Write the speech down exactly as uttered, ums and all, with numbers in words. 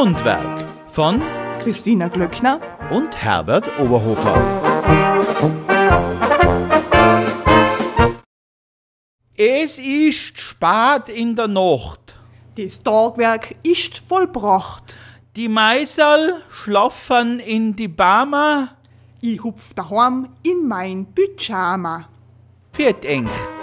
Mundwerk von Christina Glöckner und Herbert Oberhofer. Es ist spät in der Nacht. Das Tagwerk ist vollbracht. Die Meiserl schlafen in die Bäume. Ich hupf daheim in mein Pyjama. Viert eng.